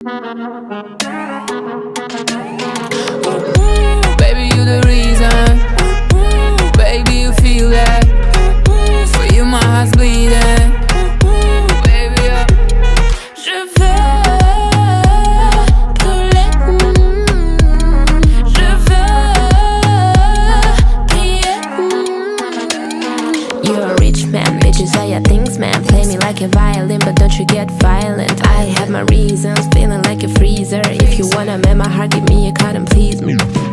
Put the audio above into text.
Baby, you the reason. Baby, you feel that. For you my heart's bleeding. Baby, je veux brûler. Je veux prier. You're a rich man, bitches are your things, man. Play me like a violin, but don't you get violent. I have my reasons, feeling like a freezer. If you wanna mend my heart, give me a card and please me.